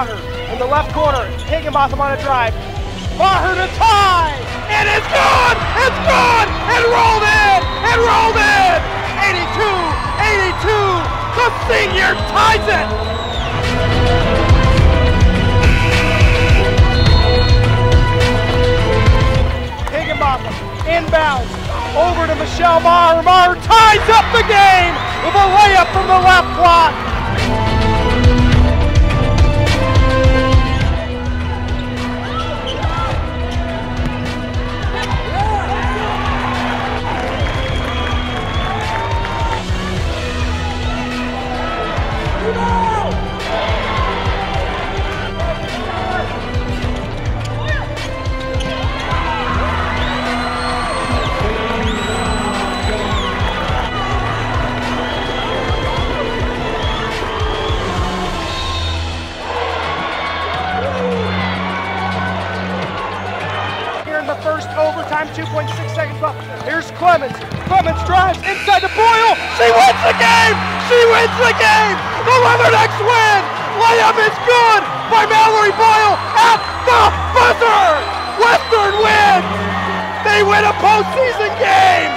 Maher in the left corner. Higginbotham on a drive. Maher to tie! And it's gone! It's gone! And rolled in! And rolled in! 82! The senior ties it! Higginbotham inbounds over to Michelle Maher. Maher ties up the game with a layup from the left block. First overtime, 2.6 seconds left. Here's Clemens. Clemens drives inside to Boyle. She wins the game! She wins the game! The Leathernecks win! Layup is good by Mallory Boyle at the buzzer! Western wins! They win a postseason game!